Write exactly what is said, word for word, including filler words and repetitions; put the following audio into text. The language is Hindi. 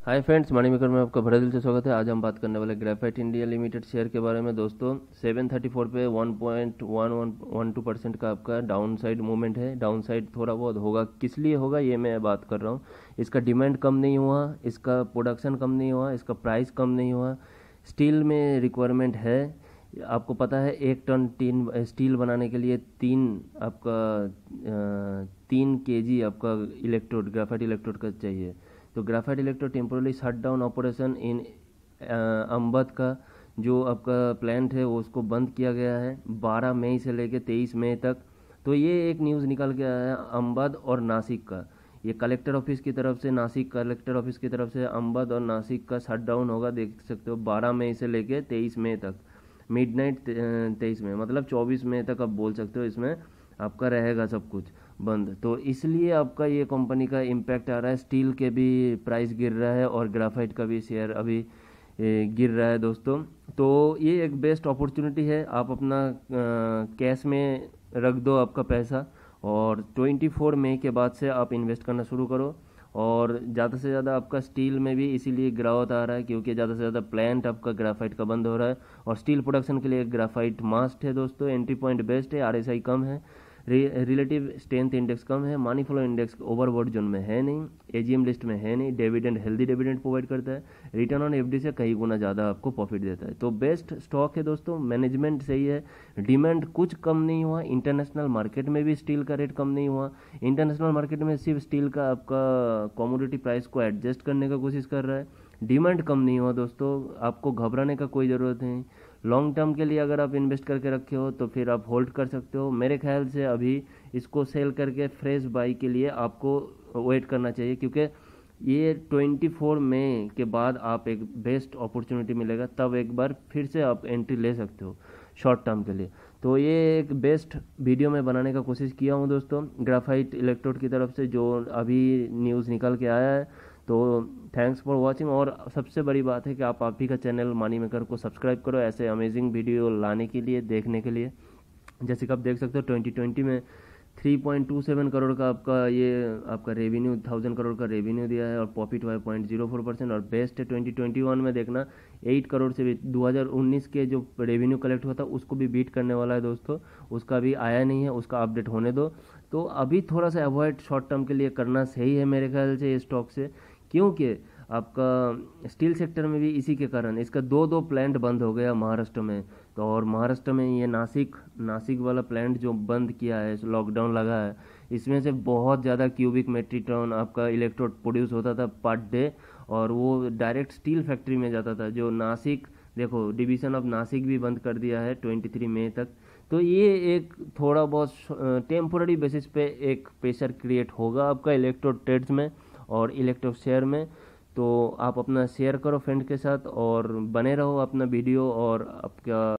हाय फ्रेंड्स, मनी मेकर में आपका बड़ा दिल से स्वागत है। आज हम बात करने वाले ग्रेफाइट इंडिया लिमिटेड शेयर के बारे में। दोस्तों सेवन थर्टी फोर पे one point one one one two percent का आपका डाउन साइड मूवमेंट है। डाउन साइड थोड़ा बहुत होगा, किस लिए होगा ये मैं बात कर रहा हूँ। इसका डिमांड कम नहीं हुआ, इसका प्रोडक्शन कम नहीं हुआ, इसका प्राइस कम नहीं हुआ। स्टील में रिक्वायरमेंट है, आपको पता है एक टन टीन स्टील बनाने के लिए तीन आपका अ, तीन केजी आपका इलेक्ट्रोड ग्रेफाइट इलेक्ट्रोड का चाहिए। तो graphite electrode temporarily shut down operation in Ambad का जो आपका प्लांट है वो उसको बंद किया गया है बारह मई से लेकर तेईस मई तक। तो ये एक न्यूज़ निकल के आया है अंबद और नासिक का। ये कलेक्टर ऑफिस की तरफ से, नासिक कलेक्टर ऑफिस की तरफ से अंबद और नासिक का शट डाउन होगा, देख सकते हो बारह मई से लेकर तेईस मई तक। मिडनाइट तेईस में मतलब चौबीस मई तक आप बोल सकते हो इसमें आपका रहेगा सब कुछ बंद। तो इसलिए आपका ये कंपनी का इम्पैक्ट आ रहा है। स्टील के भी प्राइस गिर रहा है और ग्राफाइट का भी शेयर अभी ए, गिर रहा है दोस्तों। तो ये एक बेस्ट अपॉर्चुनिटी है, आप अपना कैश में रख दो आपका पैसा और ट्वेंटी फोर मई के बाद से आप इन्वेस्ट करना शुरू करो। और ज़्यादा से ज़्यादा आपका स्टील में भी इसीलिए ग्राउथ आ रहा है क्योंकि ज़्यादा से ज़्यादा प्लांट आपका ग्राफाइट का बंद हो रहा है और स्टील प्रोडक्शन के लिए ग्राफाइट मास्ट है दोस्तों। एंट्री पॉइंट बेस्ट है, आरएसआई कम है, रिलेटिव स्ट्रेंथ इंडेक्स कम है, money flow index overbought zone में है नहीं, एजीएम लिस्ट में है नहीं, डिविडेंड हेल्दी डिविडेंड प्रोवाइड करता है, रिटर्न ऑन एफडी से कई गुना ज़्यादा आपको प्रॉफिट देता है। तो बेस्ट स्टॉक है दोस्तों, मैनेजमेंट सही है, डिमांड कुछ कम नहीं हुआ, इंटरनेशनल मार्केट में भी स्टील का रेट कम नहीं हुआ। इंटरनेशनल मार्केट में सिर्फ स्टील का आपका कमोडिटी प्राइस को एडजस्ट करने का कोशिश कर रहा है, डिमांड कम नहीं हुआ दोस्तों। आपको घबराने का कोई ज़रूरत नहीं। लॉन्ग टर्म के लिए अगर आप इन्वेस्ट करके रखे हो तो फिर आप होल्ड कर सकते हो। मेरे ख्याल से अभी इसको सेल करके फ्रेश बाई के लिए आपको वेट करना चाहिए क्योंकि ये ट्वेंटी फोर मई के बाद आप एक बेस्ट अपॉर्चुनिटी मिलेगा, तब एक बार फिर से आप एंट्री ले सकते हो शॉर्ट टर्म के लिए। तो ये एक बेस्ट वीडियो में बनाने का कोशिश किया हूँ दोस्तों ग्राफाइट इलेक्ट्रोड की तरफ से जो अभी न्यूज़ निकल के आया है। तो थैंक्स फॉर वाचिंग। और सबसे बड़ी बात है कि आप आप ही का चैनल मनी मेकर को सब्सक्राइब करो ऐसे अमेजिंग वीडियो लाने के लिए, देखने के लिए। जैसे कि आप देख सकते हो ट्वेंटी ट्वेंटी में three point two seven crore का आपका ये आपका रेवेन्यू, थाउजेंड करोड़ का रेवेन्यू दिया है और प्रॉफिट हुआ है पॉइंट जीरो फोर परसेंट। और बेस्ट है ट्वेंटी ट्वेंटी वन में देखना एट करोड़ से भी दो हज़ार उन्नीस के जो रेवेन्यू कलेक्ट हुआ था उसको भी बीट करने वाला है दोस्तों। उसका भी आया नहीं है, उसका अपडेट होने दो। तो अभी थोड़ा सा अवॉइड शॉर्ट टर्म के लिए करना सही है मेरे ख्याल से ये स्टॉक से, क्योंकि आपका स्टील सेक्टर में भी इसी के कारण इसका दो दो प्लांट बंद हो गया महाराष्ट्र में। तो और महाराष्ट्र में ये नासिक नासिक वाला प्लांट जो बंद किया है, लॉकडाउन लगा है, इसमें से बहुत ज़्यादा क्यूबिक मेट्रिक टन आपका इलेक्ट्रोड प्रोड्यूस होता था पर डे और वो डायरेक्ट स्टील फैक्ट्री में जाता था। जो नासिक देखो डिवीज़न ऑफ नासिक भी बंद कर दिया है ट्वेंटी थ्री मई तक। तो ये एक थोड़ा बहुत टेम्पोररी बेसिस पे एक प्रेशर क्रिएट होगा आपका इलेक्ट्रोड ट्रेड्स में और इलेक्ट्रो शेयर में। तो आप अपना शेयर करो फ्रेंड के साथ और बने रहो अपना वीडियो और आपका